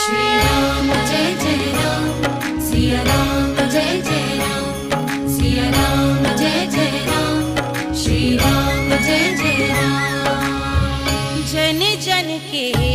श्री राम जय जय राम, सिया राम जय जय राम, सिया राम जय जय राम, श्री राम जय जय राम। जन जन के